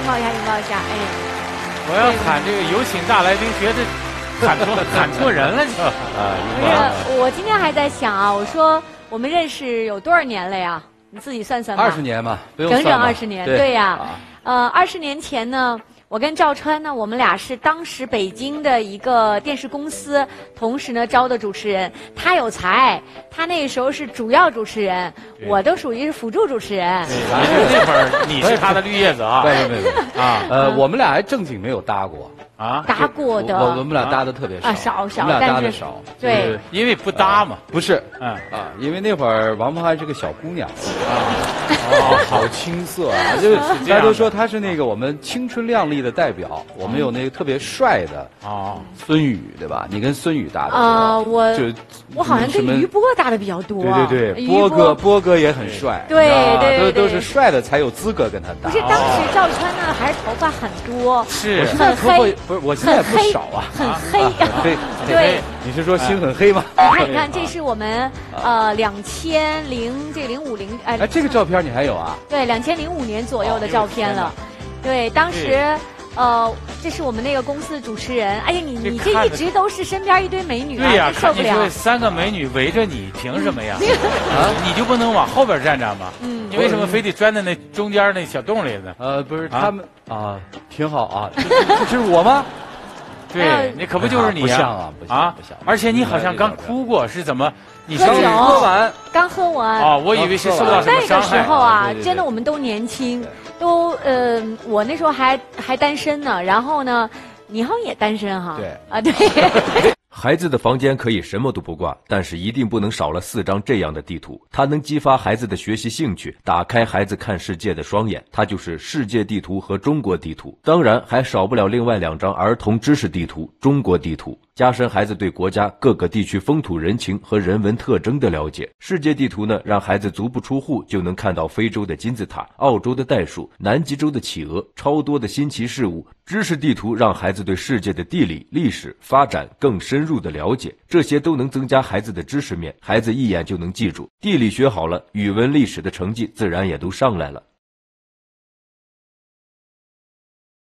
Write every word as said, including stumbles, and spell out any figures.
抱一下，拥抱一下，哎。 我要喊这个有请大来宾，觉得喊错喊错人了就啊。 不是，我今天还在想啊，我说我们认识有多少年了呀？你自己算算吧。 二十年嘛，不用整算整二十年， 对对呀。 啊呃，二十年前呢。我跟赵川呢，我们俩是当时北京的一个电视公司，同时呢招的主持人。他有才，他那个时候是主要主持人，我都属于是辅助主持人。 对，那会儿你是他的绿叶子啊？ 没有没有啊，呃，我们俩还正经没有搭过啊， 搭过的。 我我们俩搭的特别少啊，少少， 我们俩搭但是的少。 对， 因为不搭嘛。 不是， 嗯啊，因为那会儿王鹏还是个小姑娘啊，哦，好青涩啊，就是大家都说她是那个我们青春靓丽的代表。我们有那个特别帅的哦， 孙宇，对吧？你跟孙宇搭的啊，我就我好像跟于波搭的比较多。 对对对，波哥波哥也很帅， 对对对，都都是帅的才有资格跟他搭。 不是，当时赵川呢还是头发很多， 是很黑， 不是，我现在不少啊， 很黑， 很黑。 对， 你是说心很黑吗？ 你看，你看，这是我们呃两千零这零五零哎， 哎，这个照片你还有啊？ 对，两千零五年左右的照片了。对，当时，呃，这是我们那个公司的主持人。哎呀，你你这一直都是身边一堆美女， 对呀， 受不了。 你说三个美女围着你，凭什么呀？啊，你就不能往后边站站吗？嗯，你为什么非得钻在那中间那小洞里呢？ 呃，不是他们啊，挺好啊，这是我吗？ 对，你可不就是你呀？ 不像啊，不像，不像。 而且你好像刚哭过，是怎么？你喝酒喝完， 刚喝完。 哦，我以为是受到什么伤害。 那个时候啊，真的我们都年轻，都呃，我那时候还还单身呢。然后呢，你好像也单身哈？ 对啊，对。 孩子的房间可以什么都不挂，但是一定不能少了四张这样的地图。它能激发孩子的学习兴趣，打开孩子看世界的双眼。它就是世界地图和中国地图。当然，还少不了另外两张儿童知识地图、中国地图，加深孩子对国家各个地区风土人情和人文特征的了解。世界地图呢，让孩子足不出户就能看到非洲的金字塔、澳洲的袋鼠、南极洲的企鹅，超多的新奇事物。知识地图让孩子对世界的地理、历史发展更深入的了解，这些都能增加孩子的知识面，孩子一眼就能记住。地理学好了，语文、历史的成绩自然也都上来了。